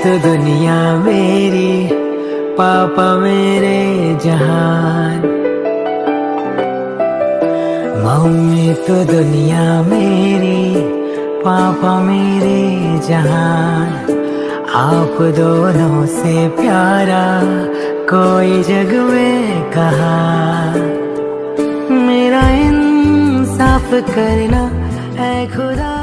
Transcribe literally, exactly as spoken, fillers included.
तो दुनिया मेरी, पापा मेरे जहान। मम्मी तो दुनिया मेरी, पापा मेरे जहान। आप दोनों से प्यारा कोई जग में कहाँ। मेरा इंसाफ करना ऐ खुदा।